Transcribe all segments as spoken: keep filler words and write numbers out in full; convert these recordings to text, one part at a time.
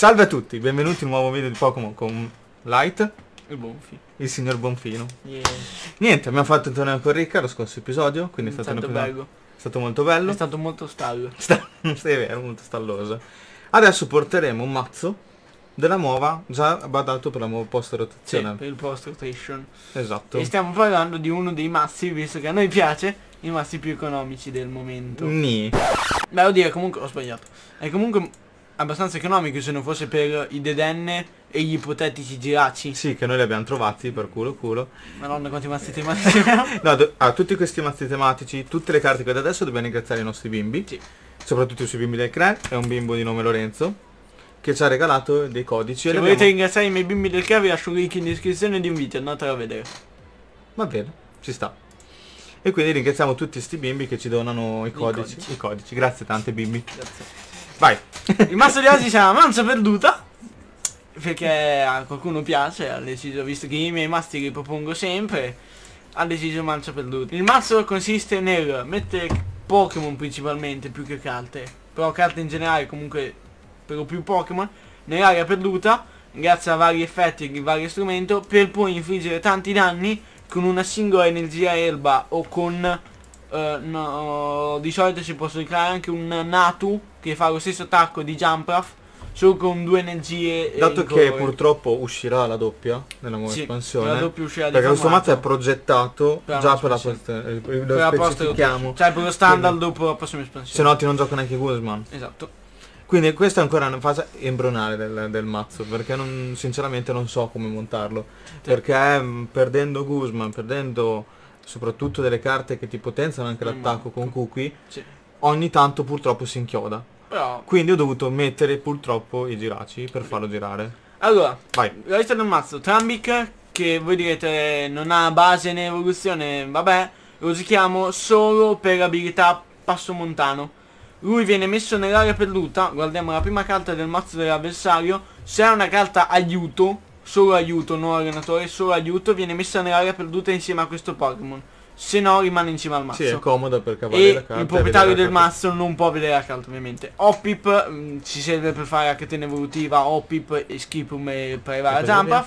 Salve a tutti, benvenuti in un nuovo video di Pokémon con Light, il Bonfi, il signor Bonfino. Yeah. Niente, abbiamo fatto il torneo con Ricca lo scorso episodio, quindi è stato, È stato un bello. È stato molto bello. È stato molto stallo. Sta... sì, è vero, molto stalloso. Adesso porteremo un mazzo della nuova, già badato per la nuova post rotazione. Sì, per il post rotation. Esatto. E stiamo parlando di uno dei mazzi, visto che a noi piace, i mazzi più economici del momento. Ni. Beh, oddio, comunque ho sbagliato. È comunque abbastanza economico se non fosse per i dedenne e gli ipotetici giraci. Sì, che noi li abbiamo trovati per culo culo. Madonna, quanti mazzi tematici. No, do- a tutti questi mazzi tematici, tutte le carte che da adesso dobbiamo ringraziare i nostri bimbi. Sì. Soprattutto i suoi bimbi del C R E, è un bimbo di nome Lorenzo, che ci ha regalato dei codici. Se e li volete abbiamo... ringraziare i miei bimbi del C R E, vi lascio un link in descrizione di un video, andatelo a vedere. Va bene, ci sta. E quindi ringraziamo tutti sti bimbi che ci donano i codici. I codici. codici, I codici. Grazie tante bimbi. Grazie. Vai. Il mazzo di oggi si chiama Mancia Perduta, perché a qualcuno piace, ha deciso, visto che i miei mazzi li propongo sempre, ha deciso Mancia Perduta. Il mazzo consiste nel mettere Pokémon principalmente, più che carte, però carte in generale comunque per lo più Pokémon, nell'area perduta, grazie a vari effetti e vari strumenti, per poi infliggere tanti danni con una singola energia erba o con... Uh, no, di solito si può creare anche un Natu che fa lo stesso attacco di Jumpruff, solo con due energie. Dato che purtroppo uscirà la doppia nella nuova sì, espansione, la doppia uscirà perché questo deformato. mazzo è progettato Per già la per la espansione. post- lo Per la post- specifichiamo, cioè per lo standard quindi, dopo la prossima espansione. se no ti non gioca neanche Guzman. Esatto. Quindi questa è ancora una fase embrionale del, del mazzo, perché non, sinceramente non so come montarlo, Sì. perché mh, perdendo Guzman, perdendo soprattutto delle carte che ti potenziano anche l'attacco con Cookie, Sì. ogni tanto purtroppo si inchioda. Però Quindi ho dovuto mettere purtroppo i giraci per farlo girare. allora, Vai. la lista del mazzo Trambic, che voi direte non ha base né evoluzione, vabbè, lo giochiamo solo per abilità passomontano. Lui viene messo nell'area perduta, guardiamo la prima carta del mazzo dell'avversario, se è una carta aiuto, solo aiuto, non allenatore, solo aiuto, viene messa nell'area perduta insieme a questo Pokémon, se no rimane insieme al mazzo. Sì, è comodo per cavare E la carta. il proprietario del mazzo mazzo non può vedere la carta, ovviamente. Hoppip mh, ci serve per fare la catena evolutiva, Hoppip e Skipum e per arrivare a Jumpruff.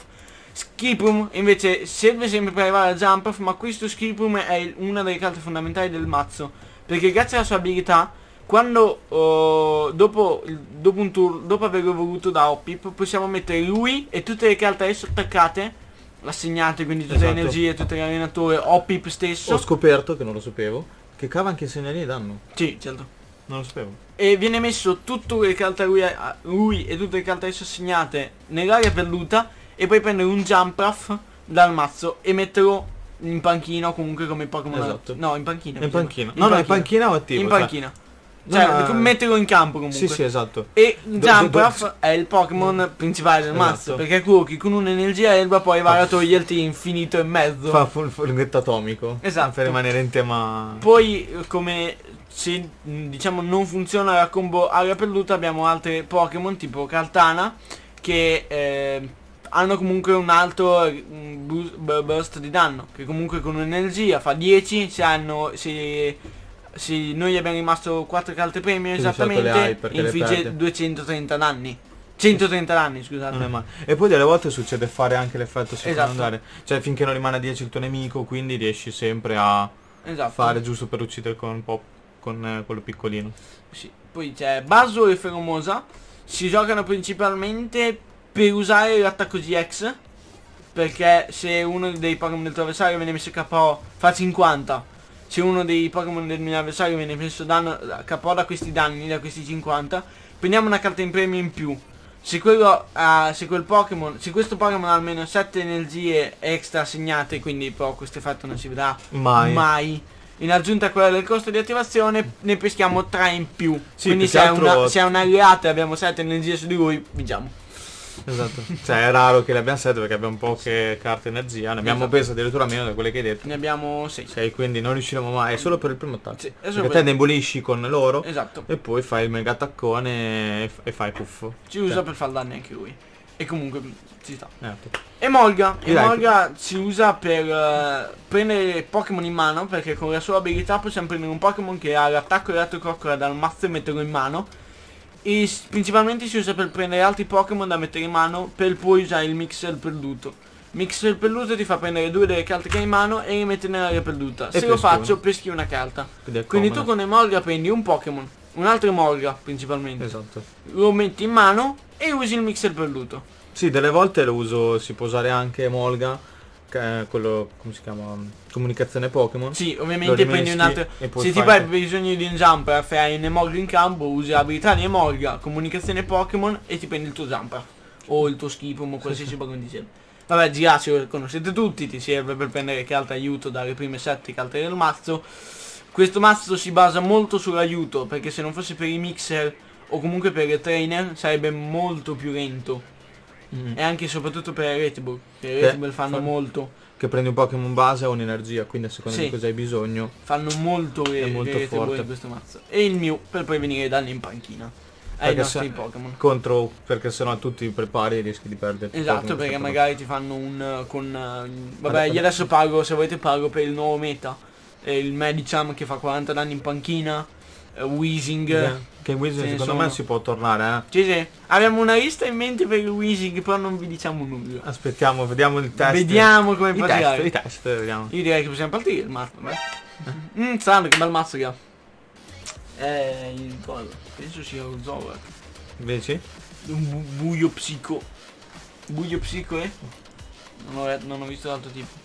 Skipum invece serve sempre per arrivare a Jumpruff, ma questo Skipum è il- una delle carte fondamentali del mazzo, perché grazie alla sua abilità, quando uh, dopo, il, dopo un turno, dopo averlo evoluto da Hoppip, possiamo mettere lui e tutte le carte adesso attaccate, assegnate, quindi tutte Esatto. le energie, tutte le allenatore, Hoppip stesso. Ho scoperto, che non lo sapevo, che cava anche i segnali di danno. Sì, certo. Non lo sapevo. E viene messo tutte le carte a lui, a lui e tutte le carte adesso assegnate nell'area perduta, e poi prendere un Jumpruff dal mazzo e metterlo in panchina o comunque come Pokémon. Esatto. No, in panchina. In mi sembra. panchina. In No, no, in panchina o attivo. In cioè- panchina. Cioè, No, no, metterlo in campo comunque. Sì, sì, esatto. E Do- Jumpruff do- do- è il Pokémon principale del Esatto. mazzo, perché Cookie con un'energia erba può arrivare a toglierti infinito e mezzo. Fa fu- fulghetto atomico. Esatto. Per rimanere in tema. Poi come se mh, diciamo non funziona la combo area perduta, abbiamo altre Pokémon tipo Kartana che eh, hanno comunque un alto mm, boost- bu- burst di danno, che comunque con un'energia fa dieci, se hanno se, se noi abbiamo rimasto quattro carte premium Quindi certo le hai esattamente, perché le infligge perde. duecentotrenta danni. centotrenta danni, scusate. Non è male. E poi delle volte succede fare anche l'effetto Esatto. secondario. Cioè finché non rimane a dieci il tuo nemico, quindi riesci sempre a Esatto. fare giusto per uccidere con un po' con eh, quello piccolino. Sì. Poi c'è Basso e Feromosa, si giocano principalmente per usare l'attacco G X, perché se uno dei Pokémon del tuo avversario viene messo K O fa cinquanta, se uno dei Pokémon del mio avversario viene messo danno, K O da questi danni, da questi cinquanta, prendiamo una carta in premio in più. Se quello ha, se quel Pokémon, se questo Pokémon ha almeno sette energie extra assegnate, quindi però questo effetto non si vedrà Mai. mai. In aggiunta a quella del costo di attivazione ne peschiamo tre in più. Sì, Quindi più se che è, altro- una, se è un alleato e abbiamo sette energie su di lui, vinciamo. Esatto. Cioè è raro che le abbiamo sette perché abbiamo poche carte energia. Ne abbiamo Esatto. preso addirittura meno da quelle che hai detto. Ne abbiamo sei. sei, quindi non riusciremo mai. È solo per il primo attacco. Sì, è solo Perché per- te debolisci con loro. Esatto. E poi fai il mega attaccone e, f- e fai puffo. Ci usa per far danni anche lui. E comunque ci sta. Esatto. Emolga. Direi Emolga si usa per eh, prendere Pokémon in mano, perché con la sua abilità possiamo prendere un Pokémon che ha l'attacco elettrococcola dal mazzo e metterlo in mano. E s- principalmente si usa per prendere altri Pokémon da mettere in mano per poi usare il mixer perduto. Mixer perduto ti fa prendere due delle carte che hai in mano e le metti nell'area perduta. E Se lo peschi una. faccio peschi una carta. Quindi, è Quindi tu comodo. con Emolga prendi un Pokémon, un altro Emolga principalmente. Esatto. Lo metti in mano e usi il mixer perduto. Sì, delle volte lo uso, si può usare anche Molga, che è quello, come si chiama, comunicazione Pokémon. Sì, Lo ovviamente prendi un rimeschi altro. e poi Se tipo fai- hai bisogno di un jumper, fai un Emolga in campo, usi l'abilità di Emolga, comunicazione Pokémon e ti prendi il tuo jumper. O il tuo Skipum o qualsiasi Pokémon ti serve. Vabbè, Giaci lo conoscete tutti, ti serve per prendere carte aiuto dalle prime sette carte del mazzo. Questo mazzo si basa molto sull'aiuto, perché se non fosse per i mixer o comunque per i trainer sarebbe molto più lento. Mm. E anche e soprattutto per i Red Bull, che i Che Red Bull fanno fa- molto. Che prendi un Pokémon base o un'energia, quindi a seconda Sì. di cosa hai bisogno. Fanno molto le, È molto le Red Bull forte. in questo mazzo. E il Mew per prevenire i danni in panchina ai Perché nostri se- Pokémon. Contro, perché sennò tu ti prepari e rischi di perdere. Esatto, perché magari ti fanno un uh, con uh, vabbè, io adesso pago, se volete pago per il nuovo meta. Eh, il Medicham che fa quaranta danni in panchina, eh, Weezing. Che Wizard ce ne secondo sono. me si può tornare, eh. Sì, sì. Abbiamo una lista in mente per il Weezing, però non vi diciamo nulla. Aspettiamo, vediamo il test. Vediamo come I può test, tirare. i test, vediamo. Io direi che possiamo partire il mazzo, beh. Mm, strano, che bel mazzo che ha. Eh, il gol. Penso sia un Zoroark. Invece? Un bu- buio psico. Buio psico, eh? Non ho, non ho visto l'altro tipo.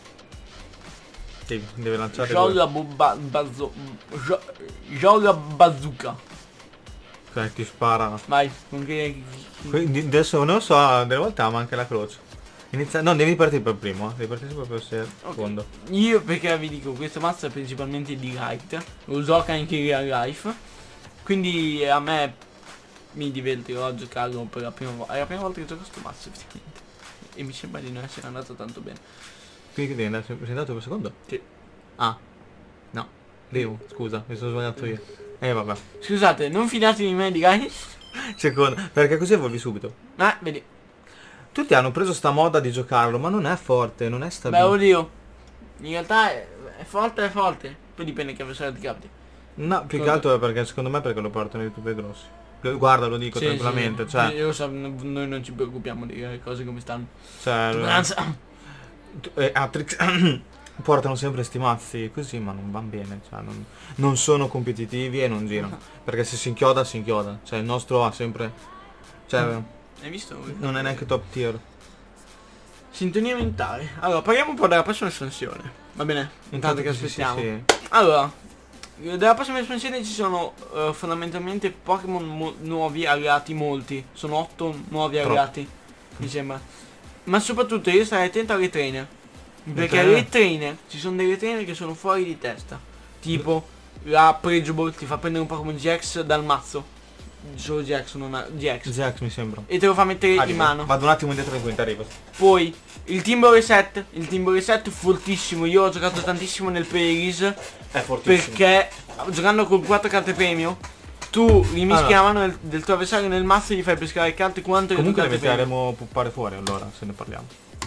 Sì, deve lanciare due. Jolla ba bazzo. Jo- Jolla bazooka. Cioè, ti spara. Vai, con che. Quindi adesso non so, delle volte ama anche la croce. Inizia... No, devi partire per primo, eh. Devi partire proprio per secondo. Io perché vi dico, questo mazzo è principalmente di Light. Lo gioca anche in real life. Quindi a me mi divertirò a giocarlo per la prima volta. È la prima volta che gioco questo mazzo, effettivamente. E mi sembra di non essere andato tanto bene. Quindi che devi andare, sei andato per secondo? Sì. Ah. No. Devo, scusa, mi sono sbagliato io. Eh vabbè. Scusate, non fidatevi di me, di Light. Secondo, perché così evolvi subito. Ah, vedi. Tutti hanno preso sta moda di giocarlo, ma non è forte, non è Beh, stabile. oddio. In realtà è, è forte, è forte. Poi dipende che avversario ti capiti. No, più che altro è perché secondo me perché lo portano di tutti grossi. Guarda, lo dico Sì, tranquillamente, sì. cioè, Io lo so, n- noi non ci preoccupiamo di le cose come stanno. cioè Anzi, eh, Atrix portano sempre sti mazzi così, ma non vanno bene, cioè non, non sono competitivi e non girano. Perché se si inchioda, si inchioda. Cioè il nostro ha sempre, cioè hai visto? non è neanche top tier. Sintonia mentale. Allora, parliamo un po' della prossima espansione. Va bene? Intanto che sì, sì, aspettiamo. sì. Allora, della prossima espansione ci sono eh, fondamentalmente Pokémon mo- nuovi alleati, molti. Sono otto nuovi Troppo. alleati, mi sembra. Ma soprattutto io starei attento alle trainer. Perché trainer? le trainer, ci sono delle trainer che sono fuori di testa. Tipo, la Pregiable ti fa prendere un Pokémon G X dal mazzo. Solo G X, non ha G X. Zax mi sembra. E te lo fa mettere in Arrivo. mano. Vado un attimo indietro in quinta, arrivo. Poi il Timber Reset, il Timber Reset fortissimo, io ho giocato tantissimo nel pre-release È fortissimo. perché giocando con quattro carte premio tu rimischi la mano del, del tuo avversario nel mazzo e gli fai pescare carte quanto Comunque le le tue carte premio. metteremo puppare fuori allora, se ne parliamo.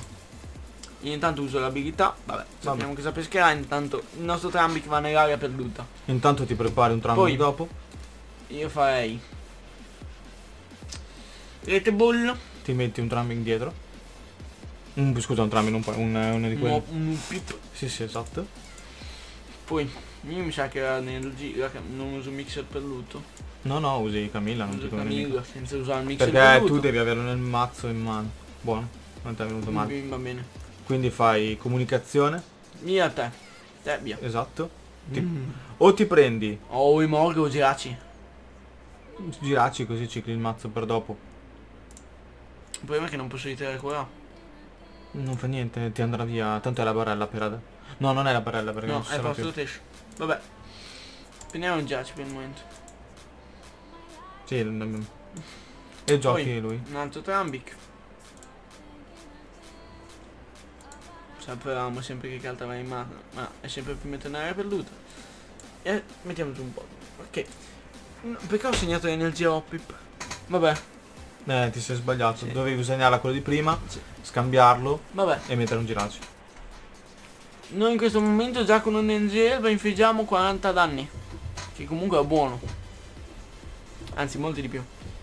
Io intanto uso l'abilità, vabbè, sappiamo cosa pescherà, intanto il nostro Trambic va nell'area perduta. Intanto ti prepari un trampo Poi- dopo. Io farei Rete Ball, Ti metti un tramming dietro. Un, scusa, un tramming, non puoi, un, uno di quelli. un, un pip. Sì, sì, esatto. Poi io mi sa che era nel giro, non uso mixer perduto. No, no, usi Camilla, non Uso ti conviene mica. Camilla senza usare il mixer Perché perduto. tu devi averlo nel mazzo in mano. Buono, non ti è venuto male. Va bene. Quindi fai comunicazione, Via te. Te via. esatto. Ti- Mm. O ti prendi Oh, i Morg o Giraci. giracci così cicli il mazzo per dopo. Il problema è che non posso ritirare qua. Non fa niente, ti andrà via. Tanto è la barella per adesso. No, non è la barella perché No, non ci è sarà posto più. rotation. Vabbè. Prendiamo un Giraci per il momento. Sì, il- e giochi Poi, lui. un altro Trambic. Sapevamo sempre che carta va in mano, ma è sempre prima tenere perduta. E mettiamo giù un po'. Ok. No, perché ho segnato energia Hoppip? Vabbè, Eh, ti sei sbagliato. Sì. Dovevi segnare quello di prima, Sì. scambiarlo vabbè. e mettere un giracci. Noi in questo momento già con un'energia Elba infliggiamo quaranta danni. Che comunque è buono. Anzi, molti di più.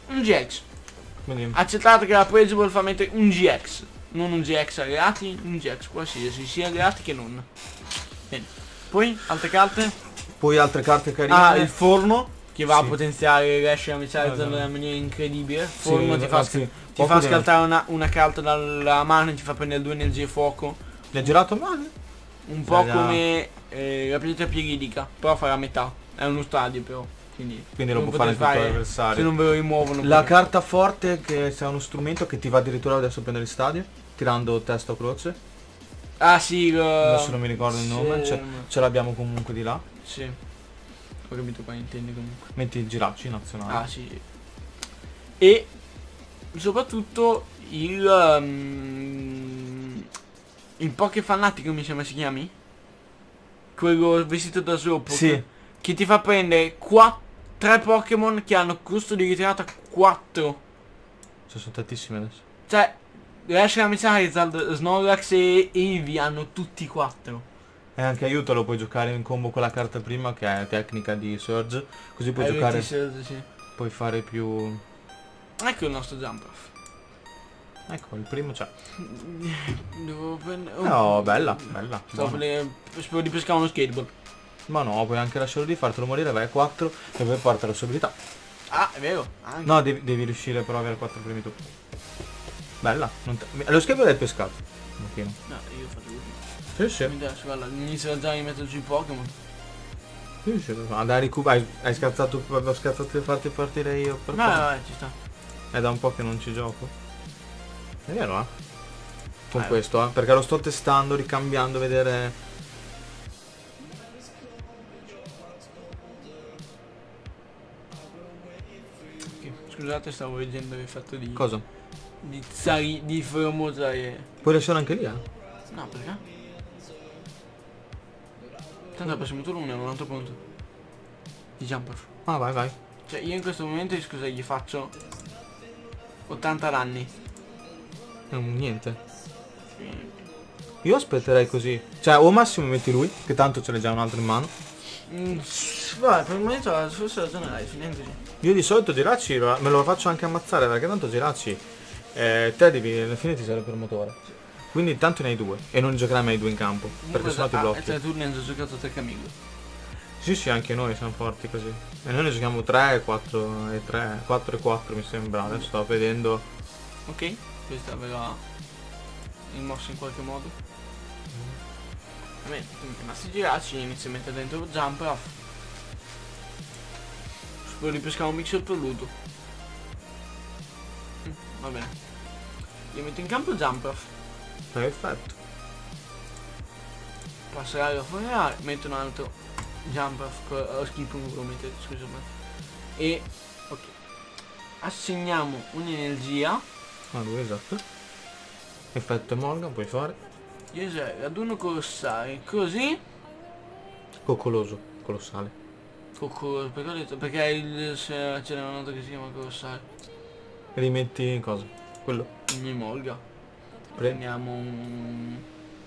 un G X. Quindi Accettate che la presa vuol far mettere un G X. Non un G X alleati, un G X qualsiasi, sia alleati che non. Bene. Poi, altre carte? poi altre carte carine. Ah, il forno, che va Sì. a potenziare riesce a miciare Esatto. in una maniera incredibile. Il forno Sì, ti fa, ragazzi, ti poco fa di- scattare una, una carta dalla mano e ti fa prendere due energie fuoco. L'ha girato male? Un po' Già. come eh, la pietra piridica, però farà metà. È uno stadio però. Quindi, Quindi lo non può fare potete tutto se l'avversario. non ve lo rimuovono. La perché- carta forte che sia uno strumento che ti va addirittura adesso a prendere il stadio, tirando testa o croce. Ah sì, lo... Adesso non mi ricordo il nome, sì, ce, ce l'abbiamo comunque di là. sì. Ho capito qua intendi comunque. Metti il giracci nazionale. Ah sì. E soprattutto il um, il Poké Fanatico mi sembra si chiami? Quello vestito da Slowpoke. Sì. Che ti fa prendere qua tre Pokémon che hanno costo di ritirata quattro. Ci sono tantissime adesso. Cioè, Reshiram, Charizard, Snorlax e Eevee hanno tutti quattro. E anche aiuto lo puoi giocare in combo con la carta prima che è tecnica di Surge. Così puoi Eh, giocare, venti, sedici, sì. puoi fare più... Ecco il nostro Jumpruff. Ecco, il primo c'è. Devo prendere... No, bella, bella. Stavo buona. per le- spero di pescare uno skateboard. Ma no, puoi anche lasciarlo di fartelo morire, vai a quattro e poi porta la sua abilità. Ah, è vero. Anche. No, devi, devi riuscire però a avere quattro primi tu. Bella. Non te... Lo skateboard è pescato. Un pochino. No, io faccio così. Sì, sì. Mi interessa, guarda, inizio già a rimettere giù i Pokémon. Sì, sì. Ma dai, ricu- hai, hai scazzato, ho scazzato per farti partire io per Vai, forza. vai, ci sta. È da un po' che non ci gioco. È vero, eh? Con Eh. questo, eh? Perché lo sto testando, ricambiando, vedere... Ok, scusate, stavo leggendo l'effetto di... Cosa? Di Zari... di Feromosa e... Puoi lasciare anche lì, eh? No, perché? Tanto al prossimo turno non è un altro punto. Di Jumpruff. Ah, vai, vai. Cioè, io in questo momento, scusa, gli faccio... ottanta danni. Non, niente. Io aspetterei così. Cioè, o massimo metti lui, che tanto ce n'è già un altro in mano. Mm, vai, per il momento forse ragionerai, finendo così. Io di solito Giracci lo- me lo faccio anche ammazzare, perché tanto Giracci... Eh, te devi, alla fine ti serve per motore. Quindi tanto ne hai due. E non giocherai mai due in campo. Perché sennò ti ah, blocchi. e tre turni hanno giocato tre Camillo. Sì, sì, anche noi siamo forti così. E noi ne giochiamo tre, quattro e tre, quattro e quattro mi sembra. Adesso sto vedendo. Ok, questa verrà rimossa in qualche modo. Vabbè, i massi giracci inizio a mettere dentro Jumpruff. Spero di pescare un mixer perduto. Mm, va bene. Io metto in campo Jumpruff. Perfetto. Passerà a fuoriare, metto un altro Jumpruff. Ho schifo lo mettere, scusami. E ok. Assegniamo un'energia. Ah, due, esatto. Effetto Morgan puoi fare. Io userei raduno colossale, così. Coccoloso, colossale. Coccoloso, perché ho detto? Perché il, se- ce n'è un altro che si chiama colossale. Rimetti cosa? Quello. Il mio Molga. Pre- Prendiamo un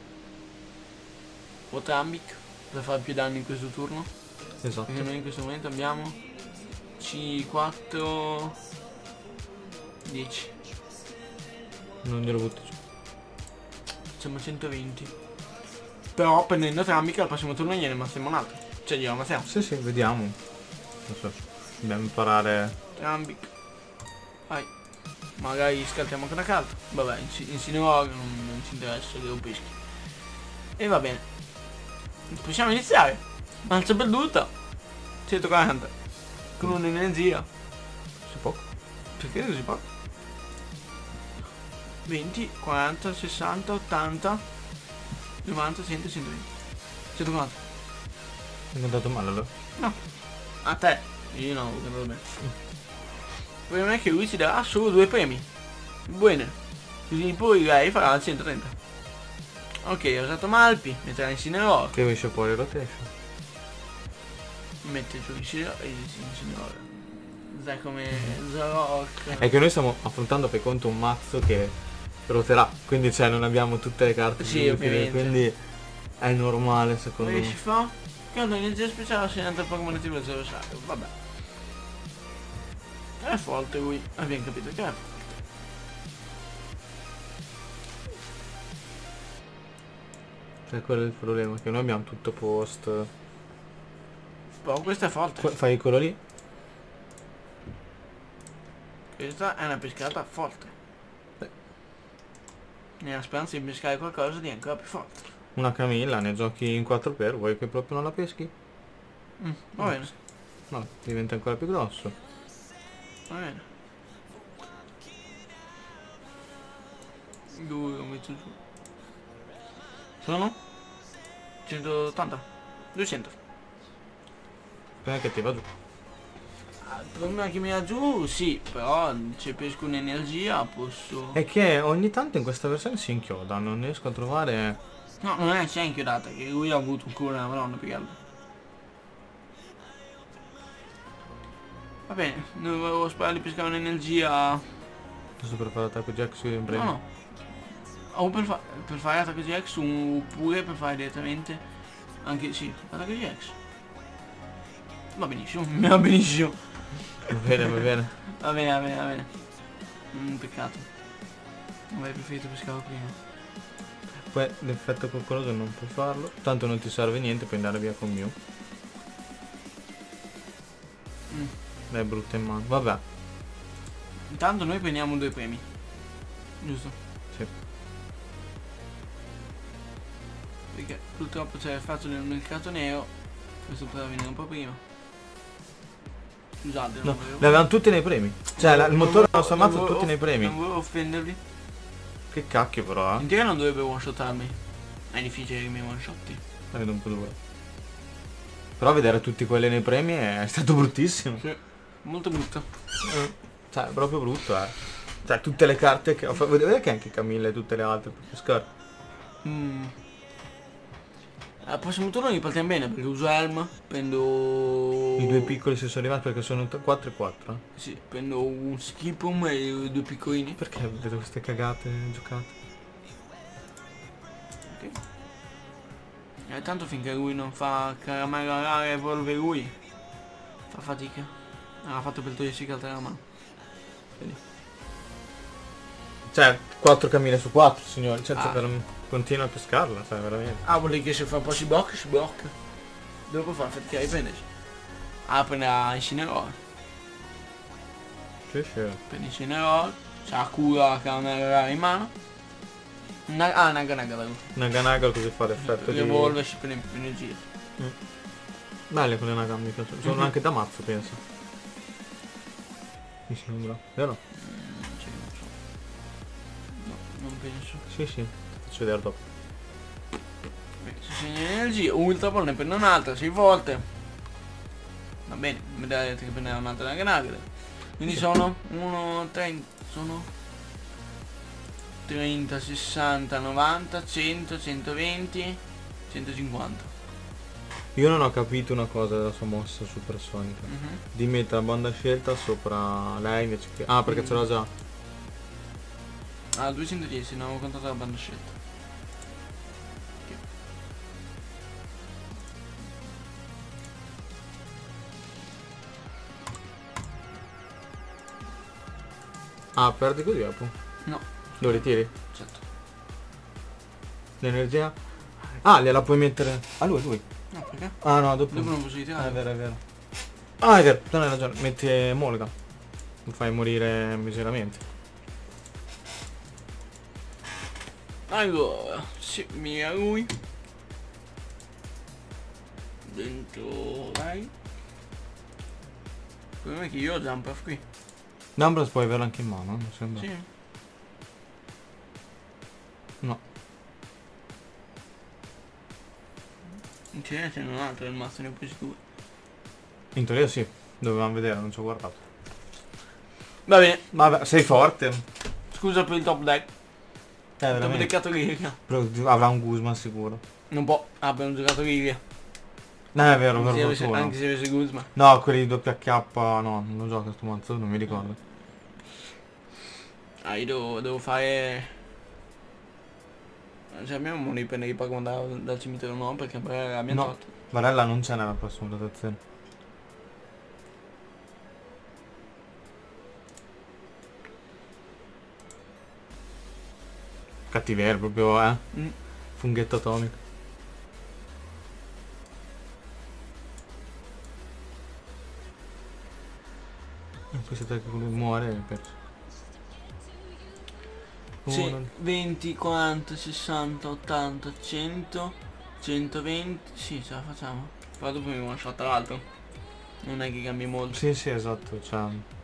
Watambic per fare più danni in questo turno. Esatto. Perché noi in questo momento abbiamo C quattro dieci. Non glielo butti giù. Siamo a centoventi. Però prendendo Trambic al prossimo turno gliene massiamo un altro. Cioè glielo massiamo. Sì, sì, vediamo. Non so. Dobbiamo imparare. Trambic. Vai. Magari scaltiamo anche una carta. Vabbè, insinuo non, non ci interessa, devo peschi. E va bene. Possiamo iniziare. Lancia perduta. centoquaranta. Con un'energia. Si può. Perché non si può? venti, quaranta, sessanta, ottanta, novanta, cento, centoventi. centoquaranta. È andato male allora. No. A te. Io no, che va bene. Il problema è che lui ci darà solo due premi. Bene. Così poi lei farà centotrenta. Ok, ho usato Malpi. Metterà in Cinerock. Che esce fuori rotation. Mette giù in Cinerock. in Cinerock. Sai come Zorok. È che noi stiamo affrontando per conto un mazzo che roterà. Quindi cioè non abbiamo tutte le carte Sì, utili, ovviamente. quindi è normale secondo Come si me. fa? Quando energia speciale assegnata al Pokémon attivo zero. Vabbè. È forte lui, abbiamo capito che è forte. Cioè quello è il problema, che noi abbiamo tutto post. Però questo è forte. Qua- Fai quello lì. Questa è una pescata forte. Beh. Nella speranza di pescare qualcosa di ancora più forte. Una Camilla, ne giochi in quattro per, vuoi che proprio non la peschi? Mm, va bene, No, diventa ancora più grosso. va bene. Lui lo metto giù. Sono? centottanta? duecento. Spera che ti va giù. Ah, il problema che mi ha giù, sì, però se pesco un'energia posso... È che ogni tanto in questa versione si inchioda, non riesco a trovare... No, non è c'è inchiodata, che lui ha avuto un culo nella madonna più che altro. Va bene, dovevo sperare di pescare un'energia... Giusto per fare attacco Jack sui No, premi. no. O per, fa per fare attacco G X oppure per fare direttamente anche sì, attacco G X. Va benissimo, va benissimo. Va bene, va bene. Va bene, va bene, va bene. Un peccato. Avrei preferito pescare prima. Poi l'effetto coccoloso non puoi farlo. Tanto non ti serve niente, puoi andare via con Mew. Mm. È brutta in mano. Vabbè. Intanto noi prendiamo due premi. Giusto? Sì. Perché purtroppo c'è il fatto del mercato nero. Questo poteva venire un po' prima. Scusate, No, non volevo... le avevamo tutti nei premi. Cioè la- il motore della nostra mazza non tutti volevo- nei premi. Non volevo offendervi. Che cacchio però, eh. In teoria non dovrebbe one shotarmi. È difficile che mi one shotti. La vedo un po' dura. Però vedere tutti quelli nei premi è stato bruttissimo. Sì. Molto brutto. Eh, Cioè, è proprio brutto, eh. Cioè, tutte le carte che ho fatto. Vedete che anche Camilla e tutte le altre per pescare. Mm. Al prossimo turno ripartiamo bene perché uso Helm, prendo... I due piccoli si sono arrivati perché sono quattro e quattro. Eh. Sì, prendo un Skipum e i due piccolini. Perché vedo queste cagate giocate? Ok. E tanto finché lui non fa caramella rara e evolve lui, fa fatica. Ah, ha fatto per togliersi carta dalla mano. Vedi. Cioè, quattro Camille su quattro, signori. Cioè, Ah. per... continua a pescarla, cioè, veramente. Ah, vuol dire che se fa un po' si blocca, si blocca. Dopo fa fatica a riprendersi. Ah, prenderà Incineroar. Sì, sì. Prende Incineroar, c'ha cura la caramella rara in mano. Una... Ah, Naga Naga da lui. Naganaga così fa l'effetto di... Revolve e si prende più energia. Belle quelle Naga, mi piacciono. Sono Mhm. anche da mazzo, penso. Mi sembra. Vero? Mm, cioè, non so. No, non penso. Sì, sì. Faccio vedere dopo. Beh, se segna energia, Ultra Ball ne prende un'altra, sei volte. Va bene, vedete che prende un'altra Naga Naga. Quindi Sì. sono uno, tre, sono trenta, sessanta, novanta, cento, centoventi, centocinquanta. Io non ho capito una cosa della sua mossa supersonica. Mhm. Di mettere la banda scelta sopra lei invece che... Ah, perché ce l'ho già. Ah, duecentodieci, non avevo contato la banda scelta. Ok. Ah, perdi così dopo? No, Lo ritiri? certo. L'energia? Ah, gliela puoi mettere... Ah, lui, lui. No, perché? Ah, no, dopo... Dopo non posso Ah, è ritirare. vero, è vero. Ah, è vero, non hai ragione. Metti Molga. Lo fai morire miseramente. Allora, se mira lui. Dentro... Vai. Il problema è che io ho jump off qui. Numbers puoi averlo anche in mano, mi sembra. Sì. No. In teoria ce n'è un altro, nel mazzo ne ho presi due. In teoria sì. Dovevamo vedere, non ci ho guardato. Va bene, Vabbè, sei forte. scusa per il top deck. Eh, Abbiamo veramente. deccato Lilia. Però avrà un Guzman sicuro. Non può. Ah, abbiamo giocato Lilia. No, è vero, Anche se per avesse, fortuna. anche se avesse Guzman. No, quelli di doppia K, no, non lo gioca sto mazzo, non mi ricordo. Ah, io devo, devo fare... Cioè abbiamo modo di prendere i Pokémon da, dal cimitero no, perché poi abbiamo No. tolto. Varella non c'è nella prossima rotazione. cattiveria proprio, eh. Mm. Funghetto atomico. E poi se te che lui muore hai perso. Sì, Uno. venti, quaranta, sessanta, ottanta, cento, centoventi. Sì, ce la facciamo. Però dopo mi one shot l'altro. Non è che cambi molto. Sì, sì, esatto, cioè...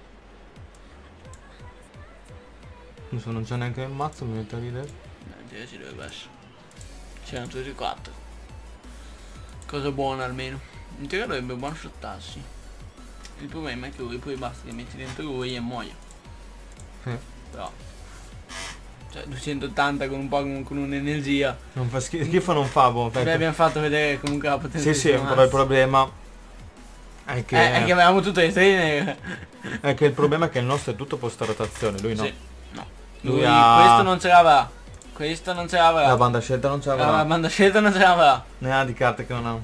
Adesso non c'è neanche il mazzo, mi mette a ridere. Eh, ci dovrebbe essere. C'erano tutti e quattro. Cosa buona almeno. In teoria dovrebbe one shottarsi. Il problema è che lui poi basta che metti dentro lui e muoia. Sì. Però. Cioè duecentottanta con un Pokémon con un'energia. Non fa schifo, schifo non fa, boh. Beh, abbiamo fatto vedere comunque la potenza. Sì, sì, però il problema è che... Eh, è che avevamo tutte le stelle. È che il problema è che il nostro è tutto posta rotazione, lui no. Sì. No. Lui Lui ha- questo non ce l'avrà. Questo non ce l'avrà. La banda scelta non ce La l'avrà. banda scelta non ce l'avrà. Ne ha di carte che non ha.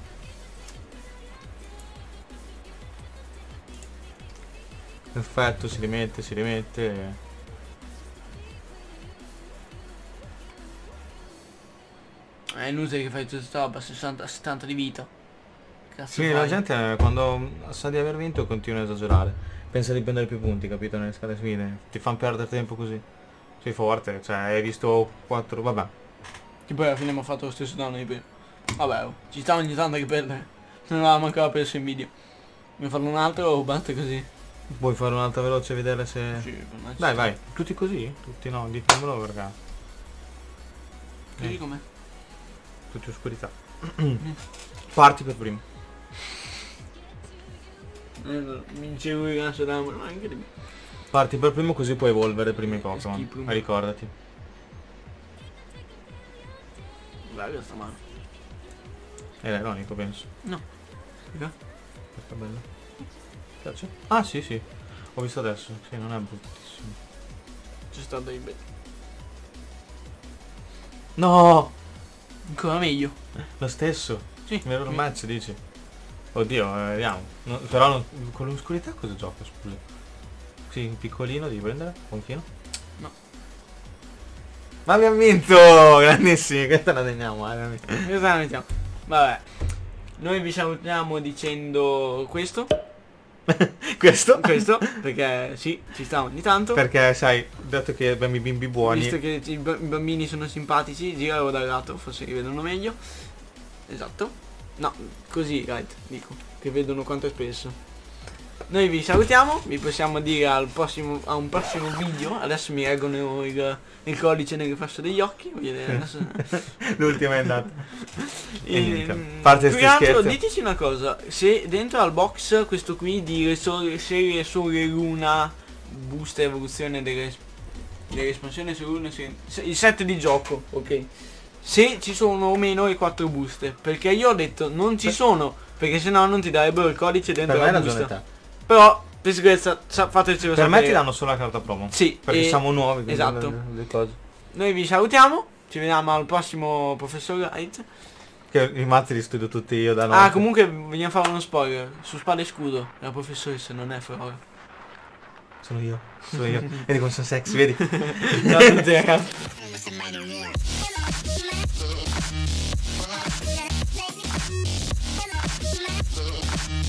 Perfetto, si rimette, si rimette. È inutile che fai tutta questa roba, sessanta, settanta di vita. Cazzo Sì, fai? la gente quando sa di aver vinto continua a esagerare. Pensa di prendere più punti, capito? Nelle scale sfide. Ti fanno perdere tempo così. Sei forte, cioè hai visto quattro. Vabbè. Che poi alla fine abbiamo fatto lo stesso danno di prima. Vabbè, oh, ci sta ogni tanto che perdere. Se non avevamo ancora perso in video. Mi farlo un altro o batte così? Vuoi fare un'altra veloce e vedere se. Sì, per me ci Dai, sta. vai. Tutti così? Tutti no, ditemelo perché. Così Eh, com'è? tutti oscurità. Parti per primo. Eh, Vincevo il gancio d'amo, ma anche di me. Parti per primo così puoi evolvere prima i Che Pokémon. schifo. Ma ricordati. Guarda questa mano. È ironico, penso. No. Perché? Perché è bello. Ti piace? Ah sì sì. Ho visto adesso. Sì, non è bruttissimo. C'è stato in bene. No! Ancora meglio. Lo stesso. Sì. Mirror match dici. Oddio, eh, vediamo. No, però non- con l'oscurità cosa gioca, scusa? Sì, un piccolino devi prendere? Ponchino? No. Ma abbiamo vinto! Grandissimi, questa la teniamo, eh, veramente. Questa la mettiamo. Vabbè. Noi vi salutiamo dicendo questo. Questo? Questo. Perché sì, ci sta ogni tanto. Perché sai, dato che abbiamo i bimbi buoni. Visto che i b- i bambini sono simpatici, giralo dal lato, forse li vedono meglio. Esatto. No, così, right, dico, che vedono quanto è spesso. Noi vi salutiamo, vi possiamo dire al prossimo, a un prossimo video. Adesso mi reggono il, il codice nel riflesso degli occhi. Voglio dire, adesso... L'ultima è andata. E niente. Ehm, Parte più sti che altro, scherzi. diteci una cosa, se dentro al box questo qui di sole, serie Sole Luna, booster evoluzione delle, delle espansioni su Luna, se- se- il set di gioco, ok? Se ci sono o meno i quattro booster, perché io ho detto non ci Per- sono, perché sennò non ti darebbero il codice dentro Per me hai la ragione busta. te. Però, per sicurezza, sa- fatecelo Per sapere. me ti danno solo la carta promo. Sì, Perché e- siamo nuovi. quindi esatto. le- le cose. Noi vi salutiamo, ci vediamo al prossimo Professor Light. Che i mazzi li studio tutti io da Ah, notte. comunque vogliamo fare uno spoiler. Su Spada e Scudo, la professoressa non è Flora. Sono io. Sono io. Vedi come sono sexy, vedi? Ciao a tutti ragazzi.